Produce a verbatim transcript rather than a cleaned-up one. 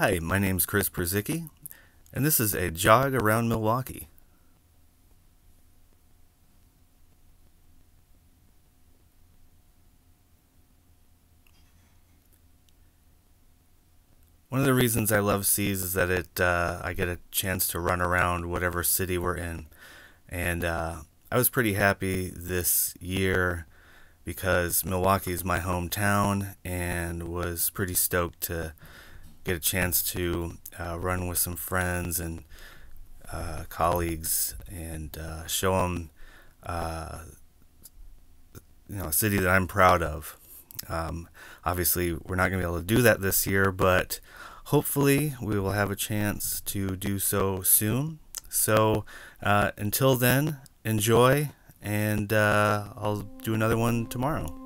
Hi, my name's Chris Przicki, and this is a jog around Milwaukee. One of the reasons I love C's is that it uh, I get a chance to run around whatever city we're in, and uh, I was pretty happy this year because Milwaukee is my hometown, and was pretty stoked to get a chance to uh, run with some friends and uh, colleagues and uh, show them uh, you know a city that I'm proud of. Um, obviously, we're not going to be able to do that this year, but hopefully we will have a chance to do so soon. So uh, until then, enjoy, and uh, I'll do another one tomorrow.